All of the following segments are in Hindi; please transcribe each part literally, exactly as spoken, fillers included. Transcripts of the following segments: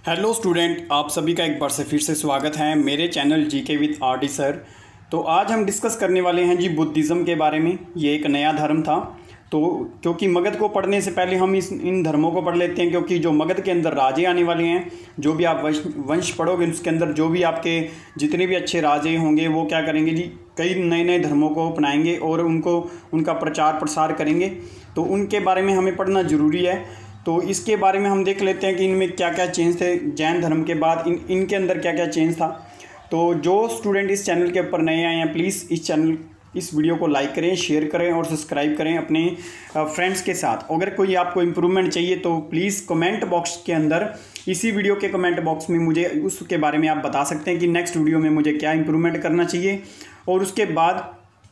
हेलो स्टूडेंट, आप सभी का एक बार से फिर से स्वागत है मेरे channel GK with RD sir. तो आज हम डिस्कस करने वाले हैं जी बुद्धिज़्म के बारे में। ये एक नया धर्म था, तो क्योंकि मगध को पढ़ने से पहले हम इस इन धर्मों को पढ़ लेते हैं, क्योंकि जो मगध के अंदर राजे आने वाले हैं, जो भी आप वंश वंश पढ़ोगे उसके अंदर जो भी आपके जितने भी अच्छे राजे होंगे वो क्या करेंगे जी, कई नए नए धर्मों को अपनाएंगे और उनको उनका प्रचार प्रसार करेंगे। तो उनके बारे में हमें पढ़ना ज़रूरी है। तो इसके बारे में हम देख लेते हैं कि इनमें क्या क्या चेंज थे। जैन धर्म के बाद इन इनके अंदर क्या क्या चेंज था। तो जो स्टूडेंट इस चैनल के ऊपर नए आए हैं, प्लीज़ इस चैनल इस वीडियो को लाइक करें, शेयर करें और सब्सक्राइब करें अपने फ्रेंड्स के साथ। अगर कोई आपको इम्प्रूवमेंट चाहिए तो प्लीज़ कमेंट बॉक्स के अंदर, इसी वीडियो के कमेंट बॉक्स में मुझे उसके बारे में आप बता सकते हैं कि नेक्स्ट वीडियो में मुझे क्या इम्प्रूवमेंट करना चाहिए। और उसके बाद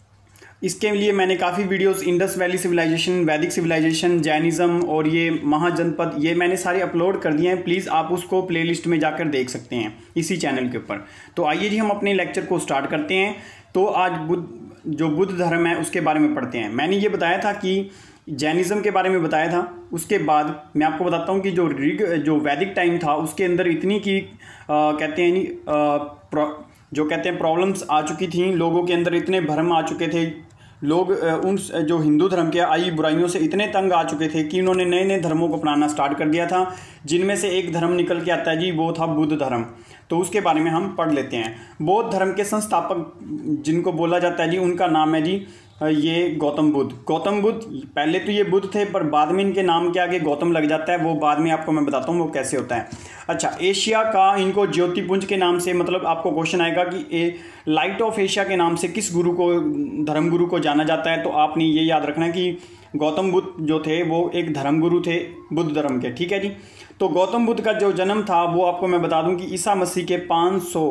इसके लिए मैंने काफ़ी videos Indus valley civilisation, Vedic civilisation, Jainism और ये महाजनपद, ये मैंने सारे अपलोड कर दिए हैं। प्लीज़ आप उसको प्लेलिस्ट में जाकर देख सकते हैं इसी चैनल के ऊपर। तो आइए जी हम अपने लेक्चर को स्टार्ट करते हैं। तो आज बुद्ध जो बुद्ध धर्म है उसके बारे में पढ़ते हैं। मैंने ये बताया था कि जैनिज़्म के बारे में बताया था। उसके बाद मैं आपको बताता हूँ कि जो ऋग जो वैदिक टाइम था उसके अंदर इतनी की आ, कहते हैं नहीं जो कहते हैं प्रॉब्लम्स आ चुकी थी लोगों के अंदर, इतने भ्रम आ चुके थे। लोग उन जो हिंदू धर्म के आई बुराइयों से इतने तंग आ चुके थे कि उन्होंने नए नए धर्मों को अपनाना स्टार्ट कर दिया था, जिनमें से एक धर्म निकल के आता है जी, वो था बुद्ध धर्म। तो उसके बारे में हम पढ़ लेते हैं। बौद्ध धर्म के संस्थापक जिनको बोला जाता है जी, उनका नाम है जी ये गौतम बुद्ध। गौतम बुद्ध पहले तो ये बुद्ध थे, पर बाद में इनके नाम के आगे गौतम लग जाता है। वो बाद में आपको मैं बताता हूँ वो कैसे होता है। अच्छा, एशिया का इनको ज्योतिपुंज के नाम से, मतलब आपको क्वेश्चन आएगा कि ए लाइट ऑफ एशिया के नाम से किस गुरु को, धर्म गुरु को जाना जाता है। तो आपने ये याद रखना है कि गौतम बुद्ध जो थे वो एक धर्म गुरु थे बुद्ध धर्म के, ठीक है जी। तो गौतम बुद्ध का जो जन्म था वो आपको मैं बता दूं कि ईसा मसीह के पाँच सौ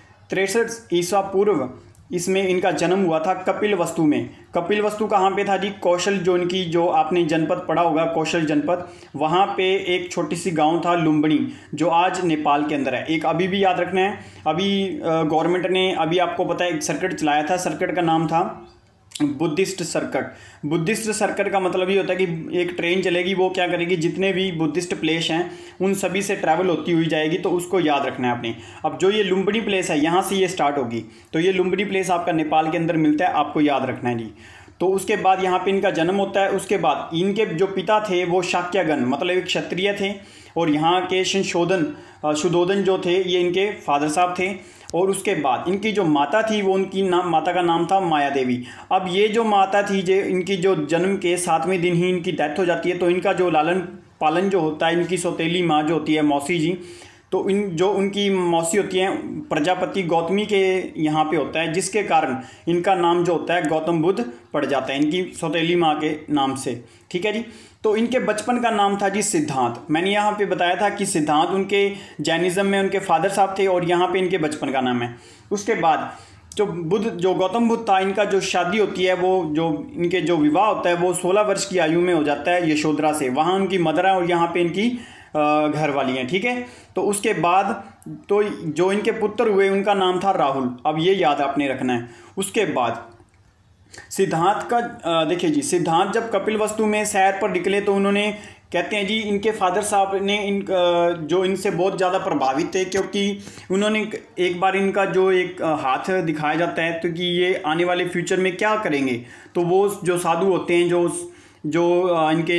तिरसठ ईसा पूर्व इसमें इनका जन्म हुआ था कपिल वस्तु में। कपिल वस्तु कहाँ पे था जी? कौशल, जो इनकी जो आपने जनपद पढ़ा होगा कौशल जनपद, वहाँ पे एक छोटी सी गांव था लुम्बिनी, जो आज नेपाल के अंदर है। एक अभी भी याद रखना है, अभी गवर्नमेंट ने अभी आपको पता है एक सर्किट चलाया था, सर्किट का नाम था बुद्धिस्ट सर्किट। बुद्धिस्ट सर्किट का मतलब ये होता है कि एक ट्रेन चलेगी, वो क्या करेगी, जितने भी बुद्धिस्ट प्लेस हैं उन सभी से ट्रैवल होती हुई जाएगी। तो उसको याद रखना है आपने। अब जो ये लुम्बिनी प्लेस है, यहाँ से ये स्टार्ट होगी। तो ये लुम्बिनी प्लेस आपका नेपाल के अंदर मिलता है, आपको याद रखना है जी। तो उसके बाद यहाँ पे इनका जन्म होता है। उसके बाद इनके जो पिता थे वो शाक्यगण, मतलब एक क्षत्रिय थे, और यहाँ के संशोधन शुद्धोधन जो थे ये इनके फादर साहब थे। और उसके बाद इनकी जो माता थी वो उनकी नाम माता का नाम था माया देवी। अब ये जो माता थी, जो इनकी जो जन्म के सातवें दिन ही इनकी डेथ हो जाती है। तो इनका जो लालन पालन जो होता है, इनकी सौतेली माँ जो होती है, मौसी जी, तो इन जो उनकी मौसी होती हैं प्रजापति गौतमी के यहाँ पे होता है, जिसके कारण इनका नाम जो होता है गौतम बुद्ध पड़ जाता है इनकी सौतेली माँ के नाम से, ठीक है जी। तो इनके बचपन का नाम था जी सिद्धांत। मैंने यहाँ पे बताया था कि सिद्धांत उनके जैनिज़्म में उनके फादर साहब थे, और यहाँ पे इनके बचपन का नाम है। उसके बाद जो बुद्ध जो गौतम बुद्ध था, इनका जो शादी होती है, वो जो इनके जो विवाह होता है वो सोलह वर्ष की आयु में हो जाता है यशोधरा से। वहाँ उनकी मदर है और यहाँ पे इनकी घर वाली हैं, ठीक है। तो उसके बाद तो जो इनके पुत्र हुए उनका नाम था राहुल। अब ये याद आपने रखना है। उसके बाद सिद्धांत का देखिए जी, सिद्धांत जब कपिल वस्तु में सैर पर निकले तो उन्होंने, कहते हैं जी, इनके फादर साहब ने इन जो इनसे बहुत ज़्यादा प्रभावित थे, क्योंकि उन्होंने एक बार इनका जो एक हाथ दिखाया जाता है तो कि ये आने वाले फ्यूचर में क्या करेंगे। तो वो जो साधु होते हैं, जो जो इनके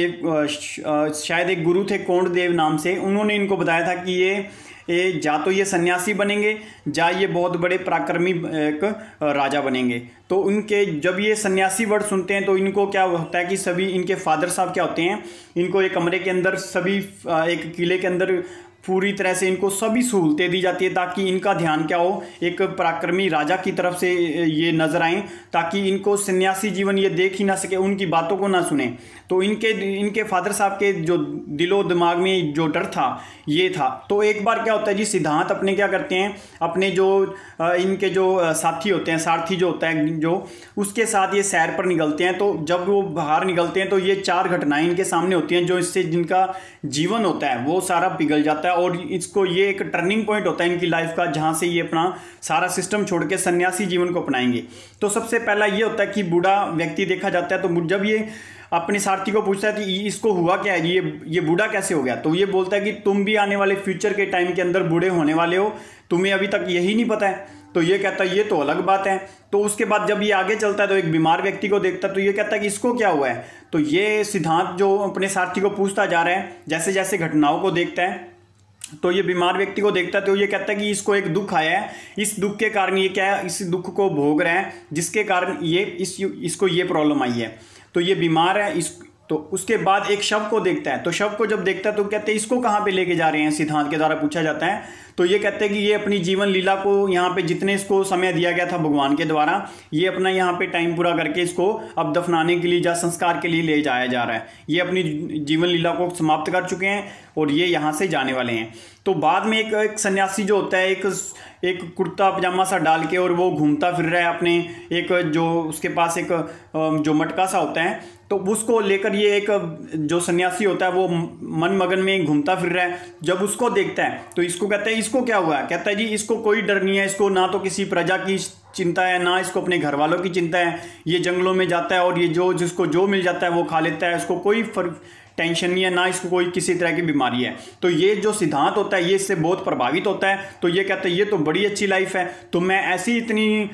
शायद एक गुरु थे कोंडदेव नाम से, उन्होंने इनको बताया था कि ये ये जा तो ये सन्यासी बनेंगे, जा ये बहुत बड़े पराक्रमी एक राजा बनेंगे। तो उनके जब ये सन्यासी वर्ड सुनते हैं तो इनको क्या होता है कि सभी इनके फादर साहब क्या होते हैं, इनको एक कमरे के अंदर, सभी एक किले के अंदर पूरी तरह से इनको सभी सहूलतें दी जाती है, ताकि इनका ध्यान क्या हो, एक पराक्रमी राजा की तरफ से ये नजर आएँ, ताकि इनको सन्यासी जीवन ये देख ही ना सके, उनकी बातों को ना सुने। तो इनके इनके फादर साहब के जो दिलो दिमाग में जो डर था ये था। तो एक बार क्या होता है जी, सिद्धांत अपने क्या करते हैं, अपने जो इनके जो साथी होते हैं, सारथी जो होता है, जो उसके साथ ये सैर पर निकलते हैं। तो जब वो बाहर निकलते हैं तो ये चार घटनाएं इनके सामने होती हैं, जो इससे जिनका जीवन होता है वो सारा पिघल जाता है। और इसको ये एक टर्निंग पॉइंट होता है इनकी लाइफ का, जहाँ से ये अपना सारा सिस्टम छोड़ के सन्यासी जीवन को अपनाएंगे। तो सबसे पहला ये होता है कि बूढ़ा व्यक्ति देखा जाता है। तो जब ये अपने सारथी को पूछता है कि इसको हुआ क्या है, ये ये बूढ़ा कैसे हो गया। तो ये बोलता है कि तुम भी आने वाले फ्यूचर के टाइम के अंदर बूढ़े होने वाले हो, तुम्हें अभी तक यही नहीं पता है। तो ये कहता है ये तो अलग बात है। तो उसके बाद जब ये आगे चलता है तो एक बीमार व्यक्ति को देखता है, तो ये कहता है कि इसको क्या हुआ है। तो ये सिद्धांत जो अपने सारथी को पूछता जा रहा है, जैसे जैसे घटनाओं को देखता है, तो ये बीमार व्यक्ति को देखता है तो ये कहता है कि इसको एक दुख आया है, इस दुख के कारण ये क्या है, इस दुख को भोग रहे हैं जिसके कारण ये इस इसको ये प्रॉब्लम आई है। तो ये बीमार है। इस तो उसके बाद एक शव को देखता है, तो शव को जब देखता है तो कहते हैं इसको कहाँ पे लेके जा रहे हैं, सिद्धांत के द्वारा पूछा जाता है। तो ये कहते हैं कि ये अपनी जीवन लीला को यहाँ पे जितने इसको समय दिया गया था भगवान के द्वारा, ये अपना यहाँ पे टाइम पूरा करके इसको अब दफनाने के लिए या संस्कार के लिए ले जाया जा रहा है। ये अपनी जीवन लीला को समाप्त कर चुके हैं और ये यहाँ से जाने वाले हैं। तो बाद में एक एक सन्यासी जो होता है, एक एक कुर्ता पजामा सा डाल के और वो घूमता फिर रहा है अपने, एक जो उसके पास एक जो मटका सा होता है, तो उसको लेकर ये एक जो सन्यासी होता है वो मन मगन में घूमता फिर रहा है। जब उसको देखता है तो इसको कहता है इसको क्या हुआ है। कहता है जी इसको कोई डर नहीं है, इसको ना तो किसी प्रजा की चिंता है, ना इसको अपने घर वालों की चिंता है। ये जंगलों में जाता है और ये जो जिसको जो मिल जाता है वो खा लेता है, इसको कोई फर्क टेंशन नहीं है, ना इसको कोई किसी तरह की बीमारी है। तो ये जो सिद्धांत होता है ये इससे बहुत प्रभावित होता है। तो ये कहता है ये तो बड़ी अच्छी लाइफ है, तो मैं ऐसी इतनी,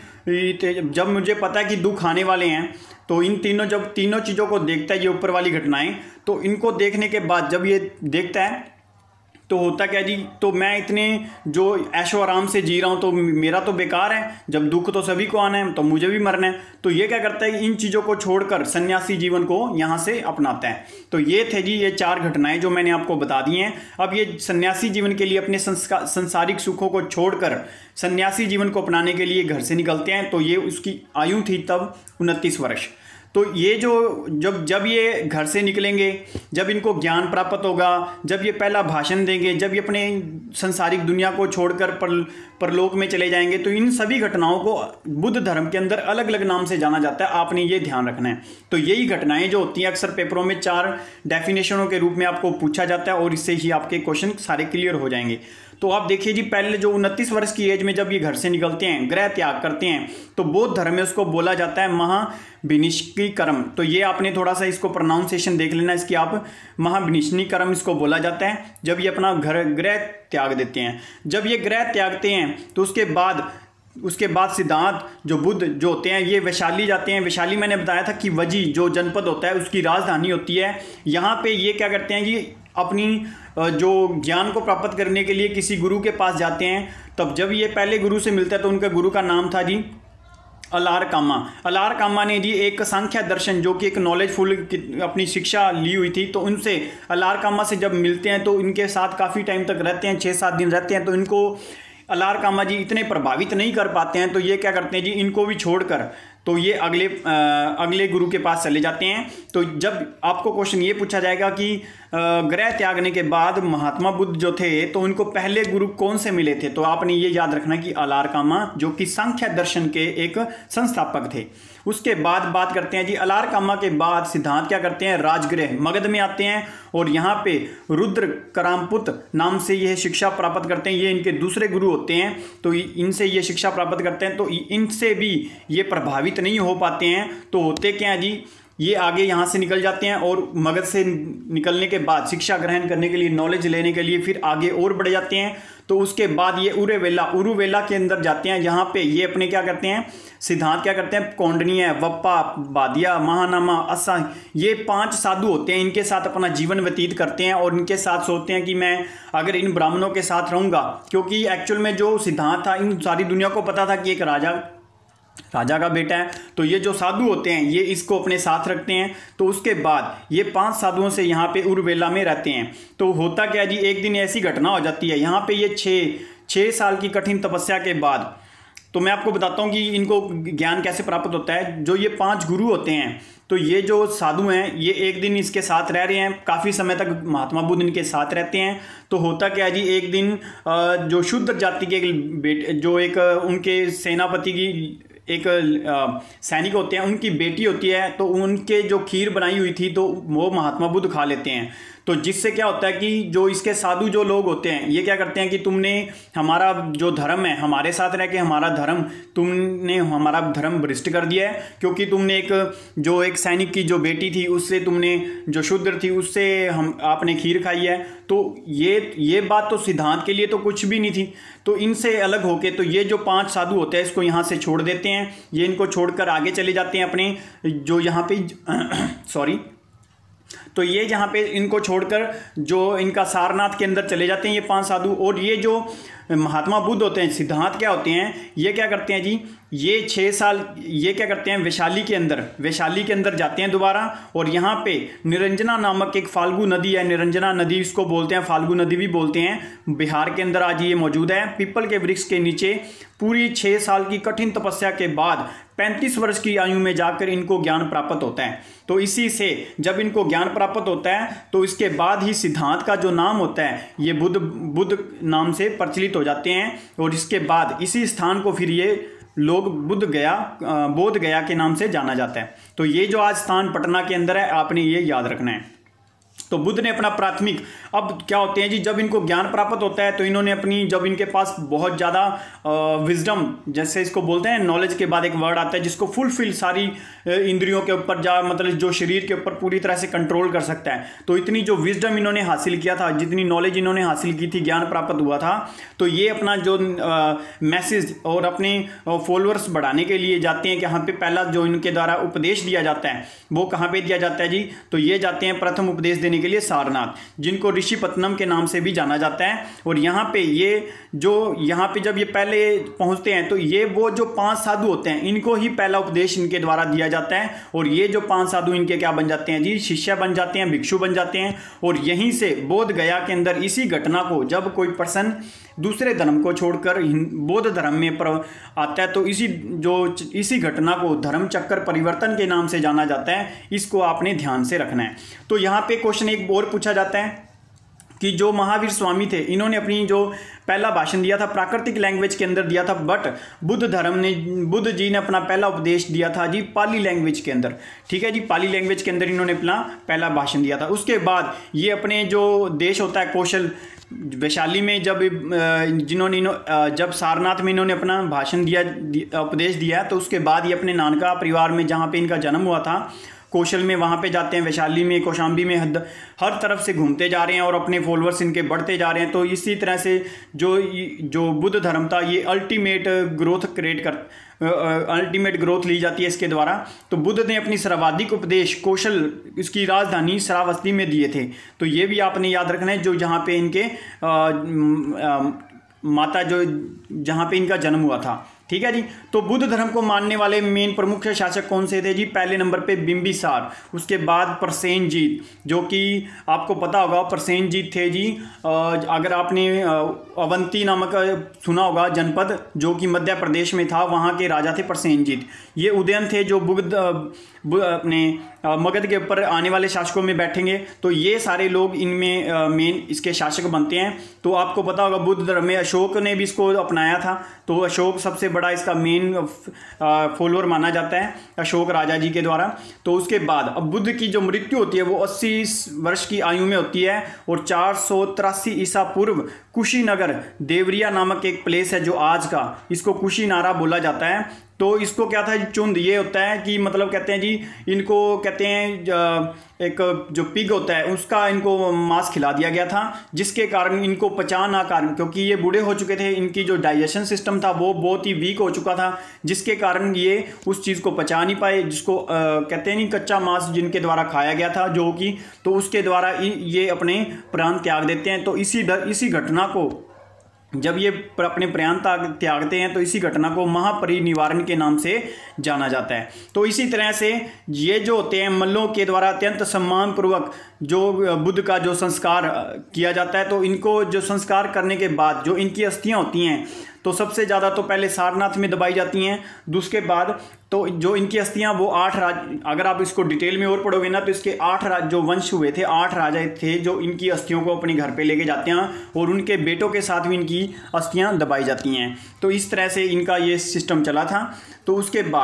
जब मुझे पता है कि दुख आने वाले हैं, तो इन तीनों जब तीनों चीज़ों को देखता है ये ऊपर वाली घटनाएं, तो इनको देखने के बाद जब ये देखता है तो होता क्या जी, तो मैं इतने जो ऐशो आराम से जी रहा हूँ तो मेरा तो बेकार है, जब दुख तो सभी को आना है तो मुझे भी मरना है। तो ये क्या करता है, इन चीज़ों को छोड़कर सन्यासी जीवन को यहाँ से अपनाता है। तो ये थे जी ये चार घटनाएं जो मैंने आपको बता दी हैं। अब ये सन्यासी जीवन के लिए अपने संस्कार संसारिक सुखों को छोड़कर सन्यासी जीवन को अपनाने के लिए घर से निकलते हैं। तो ये उसकी आयु थी तब उनतीस वर्ष। तो ये जो जब जब ये घर से निकलेंगे, जब इनको ज्ञान प्राप्त होगा, जब ये पहला भाषण देंगे, जब ये अपने संसारिक दुनिया को छोड़कर पर परलोक में चले जाएंगे, तो इन सभी घटनाओं को बुद्ध धर्म के अंदर अलग अलग नाम से जाना जाता है। आपने ये ध्यान रखना है। तो यही घटनाएं जो होती हैं अक्सर पेपरों में चार डेफिनेशनों के रूप में आपको पूछा जाता है और इससे ही आपके क्वेश्चन सारे क्लियर हो जाएंगे। तो आप देखिए जी, पहले जो उनतीस वर्ष की एज में जब ये घर से निकलते हैं, गृह त्याग करते हैं, तो बौद्ध धर्म में उसको बोला जाता है महाविनिष्की कर्म। तो ये आपने थोड़ा सा इसको प्रोनाउंसिएशन देख लेना इसकी, आप महाविनिष्की कर्म इसको बोला जाता है जब ये अपना घर गृह त्याग देते हैं। जब ये गृह त्यागते हैं तो उसके बाद उसके बाद सिद्धांत जो बुद्ध जो होते हैं ये वैशाली जाते हैं। वैशाली मैंने बताया था कि वजी जो जनपद होता है उसकी राजधानी होती है। यहाँ पे ये क्या करते हैं कि अपनी जो ज्ञान को प्राप्त करने के लिए किसी गुरु के पास जाते हैं। तब जब ये पहले गुरु से मिलते हैं तो उनका गुरु का नाम था जी अलार कामा। अलार कामा ने जी एक सांख्य दर्शन जो कि एक नॉलेजफुल अपनी शिक्षा ली हुई थी, तो उनसे अलार कामा से जब मिलते हैं तो इनके साथ काफ़ी टाइम तक रहते हैं, छः सात दिन रहते हैं। तो इनको अलार कामा जी इतने प्रभावित नहीं कर पाते हैं, तो ये क्या करते हैं जी इनको भी छोड़कर तो ये अगले आ, अगले गुरु के पास चले जाते हैं। तो जब आपको क्वेश्चन ये पूछा जाएगा कि गृह त्यागने के बाद महात्मा बुद्ध जो थे तो उनको पहले गुरु कौन से मिले थे, तो आपने ये याद रखना कि अलार कामा जो कि सांख्य दर्शन के एक संस्थापक थे। उसके बाद बात करते हैं जी अलार कामा के बाद सिद्धांत क्या करते हैं, राजगृह मगध में आते हैं और यहाँ पे रुद्र करामपुत नाम से यह शिक्षा प्राप्त करते हैं। ये इनके दूसरे गुरु होते हैं, तो इनसे ये शिक्षा प्राप्त करते हैं। तो इनसे भी ये प्रभावित नहीं हो पाते हैं। तो होते क्या है जी, ये आगे यहाँ से निकल जाते हैं और मगध से निकलने के बाद शिक्षा ग्रहण करने के लिए, नॉलेज लेने के लिए फिर आगे और बढ़ जाते हैं। तो उसके बाद ये उरुवेला उरुवेला के अंदर जाते हैं। यहाँ पे ये अपने क्या करते हैं, सिद्धांत क्या करते हैं, कौंडनीय, वप्पा, बादिया, महानामा, असा, ये पांच साधु होते हैं। इनके साथ अपना जीवन व्यतीत करते हैं और इनके साथ सोचते हैं कि मैं अगर इन ब्राह्मणों के साथ रहूँगा, क्योंकि एक्चुअल में जो सिद्धांत था इन सारी दुनिया को पता था कि एक राजा राजा का बेटा है। तो ये जो साधु होते हैं ये इसको अपने साथ रखते हैं। तो उसके बाद ये पांच साधुओं से यहाँ पे उरुवेला में रहते हैं। तो होता क्या जी, एक दिन ऐसी घटना हो जाती है यहाँ पे, ये छः छः साल की कठिन तपस्या के बाद, तो मैं आपको बताता हूँ कि इनको ज्ञान कैसे प्राप्त होता है। जो ये पांच गुरु होते हैं, तो ये जो साधु हैं ये एक दिन इसके साथ रह रहे हैं, काफ़ी समय तक महात्मा बुद्ध इनके साथ रहते हैं। तो होता क्या है जी, एक दिन जो शूद्र जाति के बेटे, जो एक उनके सेनापति की एक सैनिक होते हैं, उनकी बेटी होती है, तो उनके जो खीर बनाई हुई थी तो वो महात्मा बुद्ध खा लेते हैं। तो जिससे क्या होता है कि जो इसके साधु जो लोग होते हैं ये क्या करते हैं कि तुमने हमारा जो धर्म है हमारे साथ रह के हमारा धर्म तुमने हमारा धर्म भ्रष्ट कर दिया है, क्योंकि तुमने एक जो एक सैनिक की जो बेटी थी उससे तुमने जो शूद्र थी उससे हम आपने खीर खाई है। तो ये ये बात तो सिद्धांत के लिए तो कुछ भी नहीं थी। तो इनसे अलग होके तो ये जो पांच साधु होते हैं इसको यहाँ से छोड़ देते हैं, ये इनको छोड़कर आगे चले जाते हैं अपने जो यहाँ पे सॉरी तो ये जहाँ पे इनको छोड़कर जो इनका सारनाथ के अंदर चले जाते हैं ये पांच साधु। और ये जो महात्मा बुद्ध होते हैं, सिद्धांत क्या होते हैं, ये क्या करते हैं जी, ये छः साल ये क्या करते हैं वैशाली के अंदर वैशाली के अंदर जाते हैं दोबारा। और यहाँ पे निरंजना नामक एक फाल्गु नदी है, निरंजना नदी इसको बोलते हैं, फाल्गु नदी भी बोलते हैं, बिहार के अंदर आज ये मौजूद है। पीपल के वृक्ष के नीचे पूरी छः साल की कठिन तपस्या के बाद पैंतीस वर्ष की आयु में जाकर इनको ज्ञान प्राप्त होता है। तो इसी से जब इनको ज्ञान प्राप्त होता है तो इसके बाद ही सिद्धांत का जो नाम होता है ये बुद्ध बुद्ध नाम से प्रचलित हो जाते हैं। और इसके बाद इसी स्थान को फिर ये लोग बुद्ध गया बोध गया के नाम से जाना जाता है। तो ये जो आज स्थान पटना के अंदर है आपने ये याद रखना है। तो बुद्ध ने अपना प्राथमिक, अब क्या होते हैं जी, जब इनको ज्ञान प्राप्त होता है तो इन्होंने अपनी, जब इनके पास बहुत ज़्यादा विजडम जैसे इसको बोलते हैं, नॉलेज के बाद एक वर्ड आता है जिसको फुलफिल सारी इंद्रियों के ऊपर जा मतलब जो शरीर के ऊपर पूरी तरह से कंट्रोल कर सकता है। तो इतनी जो विजडम इन्होंने हासिल किया था, जितनी नॉलेज इन्होंने हासिल की थी, ज्ञान प्राप्त हुआ था, तो ये अपना जो मैसेज और अपने फॉलोअर्स बढ़ाने के लिए जाते हैं कि यहाँ पे पहला जो इनके द्वारा उपदेश दिया जाता है वो कहाँ पे दिया जाता है जी, तो ये जाते हैं प्रथम उपदेश देने के लिए सारनाथ, जिनको ऋषिपत्तनम के नाम से भी जाना जाता है। और यहाँ पे ये जो यहाँ पे जब ये पहले पहुँचते हैं तो ये वो जो पांच साधु होते हैं इनको ही पहला उपदेश इनके द्वारा दिया जाता है। और ये जो पांच साधु इनके क्या बन जाते हैं जी, शिष्य बन जाते हैं, भिक्षु बन जाते हैं। और यहीं से बोध गया के अंदर इसी घटना को जब कोई पर्सन दूसरे धर्म को छोड़कर बौद्ध धर्म में आता है तो इसी जो इसी घटना को धर्म चक्कर परिवर्तन के नाम से जाना जाता है। इसको आपने ध्यान से रखना है। तो यहाँ पे क्वेश्चन एक और पूछा जाता है कि जो महावीर स्वामी थे इन्होंने अपनी जो पहला भाषण दिया था प्राकृतिक लैंग्वेज के अंदर दिया था, बट बुद्ध धर्म ने बुद्ध जी ने अपना पहला उपदेश दिया था जी पाली लैंग्वेज के अंदर। ठीक है जी, पाली लैंग्वेज के अंदर इन्होंने अपना पहला भाषण दिया था। उसके बाद ये अपने जो देश होता है कौशल वैशाली में जब जिन्होंने जब सारनाथ में इन्होंने अपना भाषण दिया उपदेश दिया तो उसके बाद ये अपने नानका परिवार में जहाँ पे इनका जन्म हुआ था कौशल में वहाँ पे जाते हैं, वैशाली में कौशाम्बी में हद, हर तरफ से घूमते जा रहे हैं और अपने फॉलोअर्स इनके बढ़ते जा रहे हैं। तो इसी तरह से जो जो बुद्ध धर्म था ये अल्टीमेट ग्रोथ क्रिएट कर अल्टीमेट ग्रोथ ली जाती है इसके द्वारा। तो बुद्ध ने अपनी सर्वाधिक उपदेश कौशल इसकी राजधानी श्रावस्ती में दिए थे। तो ये भी आपने याद रखना है, जो जहाँ पे इनके आ, आ, माता जो जहाँ पे इनका जन्म हुआ था। ठीक है जी। तो बुद्ध धर्म को मानने वाले मेन प्रमुख शासक कौन से थे जी? पहले नंबर पे बिंबिसार, उसके बाद प्रसेनजीत, जो कि आपको पता होगा प्रसेनजीत थे जी। अगर आपने अवंती नामक सुना होगा जनपद जो कि मध्य प्रदेश में था, वहाँ के राजा थे प्रसेनजीत। ये उदयन थे जो बुद्ध अपने मगध के ऊपर आने वाले शासकों में बैठेंगे। तो ये सारे लोग इनमें मेन इसके शासक बनते हैं। तो आपको पता होगा बुद्ध धर्म में अशोक ने भी इसको अपनाया था। तो अशोक सबसे बड़ा इसका मेन फॉलोअर माना जाता है, अशोक राजा जी के द्वारा। तो उसके बाद अब बुद्ध की जो मृत्यु होती है वो अस्सी वर्ष की आयु में होती है और चार सौ तिरासी ईसा पूर्व कुशीनगर देवरिया नामक एक प्लेस है जो आज का इसको कुशीनारा बोला जाता है। तो इसको क्या था चुंद, ये होता है कि मतलब कहते हैं जी इनको कहते हैं एक जो पिग होता है उसका इनको मांस खिला दिया गया था, जिसके कारण इनको पचा ना कारण क्योंकि ये बूढ़े हो चुके थे, इनकी जो डाइजेशन सिस्टम था वो बहुत ही वीक हो चुका था, जिसके कारण ये उस चीज़ को पचा नहीं पाए, जिसको आ, कहते हैं नहीं कच्चा मांस जिनके द्वारा खाया गया था जो कि, तो उसके द्वारा ये अपने प्राण त्याग देते हैं। तो इसी इसी घटना को जब ये अपने प्राण त्यागते हैं तो इसी घटना को महापरिनिवारण के नाम से जाना जाता है। तो इसी तरह से ये जो होते हैं मल्लों के द्वारा अत्यंत सम्मानपूर्वक जो बुद्ध का जो संस्कार किया जाता है। तो इनको जो संस्कार करने के बाद जो इनकी अस्थियां होती हैं तो सबसे ज़्यादा तो पहले सारनाथ में दबाई जाती हैं, दूसरे बाद तो जो इनकी अस्थियां वो आठ राज, अगर आप इसको डिटेल में और पढ़ोगे ना तो इसके आठ राज जो वंश हुए थे, आठ राजा थे जो इनकी अस्थियों को अपने घर पे लेके जाते हैं और उनके बेटों के साथ भी इनकी अस्थियां दबाई जाती हैं। तो इस तरह से इनका ये सिस्टम चला था। तो उसके बाद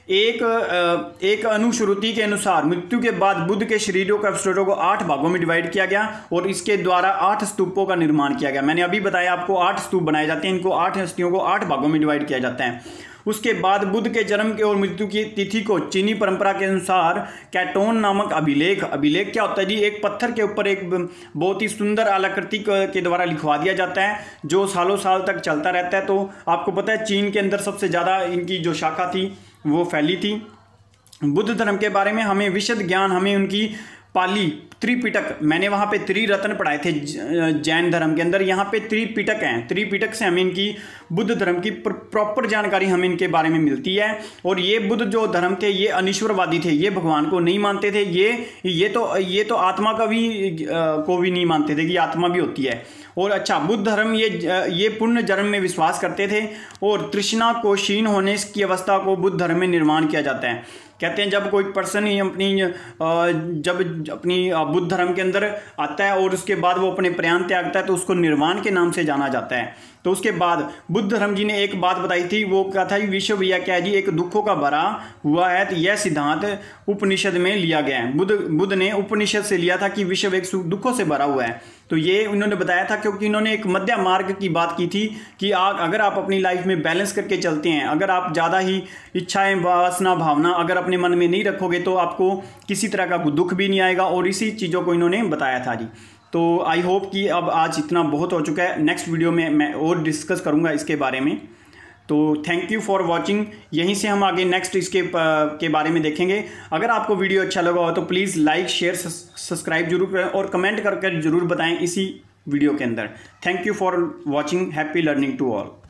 एक एक अनुश्रुति के अनुसार मृत्यु के बाद बुद्ध के शरीरों के अवशेषों को आठ भागों में डिवाइड किया गया और इसके द्वारा आठ स्तूपों का निर्माण किया गया। मैंने अभी बताया आपको आठ स्तूप बनाए जाते हैं, इनको आठ हस्तियों को आठ भागों में डिवाइड किया जाता है। उसके बाद बुद्ध के जन्म के और मृत्यु की तिथि को चीनी परंपरा के अनुसार कैटोन नामक अभिलेख, अभिलेख क्या होता है जी, एक पत्थर के ऊपर एक बहुत ही सुंदर आलाकृति के द्वारा लिखवा दिया जाता है जो सालों साल तक चलता रहता है। तो आपको पता है चीन के अंदर सबसे ज़्यादा इनकी जो शाखा थी वो फैली थी। बुद्ध धर्म के बारे में हमें विशद ज्ञान, हमें उनकी पाली त्रिपिटक, मैंने वहाँ पे त्रिरत्न पढ़ाए थे जैन धर्म के अंदर, यहाँ पे त्रिपिटक हैं। त्रिपिटक से हमें इनकी बुद्ध धर्म की प्रॉपर जानकारी हमें इनके बारे में मिलती है। और ये बुद्ध जो धर्म थे ये अनिश्वरवादी थे, ये भगवान को नहीं मानते थे, ये ये तो ये तो आत्मा का भी को भी नहीं मानते थे कि आत्मा भी होती है। और अच्छा, बुद्ध धर्म ये ये पुण्य जन्म में विश्वास करते थे और तृष्णा को क्षीण होने की अवस्था को बुद्ध धर्म में निर्माण किया जाता है। कहते हैं जब कोई पर्सन ही अपनी जब अपनी बुद्ध धर्म के अंदर आता है और उसके बाद वो अपने प्रयाण त्यागता है तो उसको निर्वाण के नाम से जाना जाता है। तो उसके बाद बुद्ध धर्म जी ने एक बात बताई थी, वो क्या था, विश्व भैया क्या है जी, एक दुखों का भरा हुआ है। तो यह सिद्धांत उपनिषद में लिया गया है। बुद्ध बुद्ध ने उपनिषद से लिया था कि विश्व एक दुखों से भरा हुआ है। तो ये उन्होंने बताया था क्योंकि इन्होंने एक मध्य मार्ग की बात की थी कि आ, अगर आप अपनी लाइफ में बैलेंस करके चलते हैं, अगर आप ज़्यादा ही इच्छाएं, वासना, भावना अगर अपने मन में नहीं रखोगे तो आपको किसी तरह का दुख भी नहीं आएगा। और इसी चीज़ों को इन्होंने बताया था जी। तो आई होप कि अब आज इतना बहुत हो चुका है। नेक्स्ट वीडियो में मैं और डिस्कस करूँगा इसके बारे में। तो थैंक यू फॉर वॉचिंग। यहीं से हम आगे नेक्स्ट इसके के बारे में देखेंगे। अगर आपको वीडियो अच्छा लगा हो तो प्लीज़ लाइक, शेयर, सब्सक्राइब जरूर करें और कमेंट कर कर जरूर बताएं इसी वीडियो के अंदर। Thank you for watching. Happy learning to all.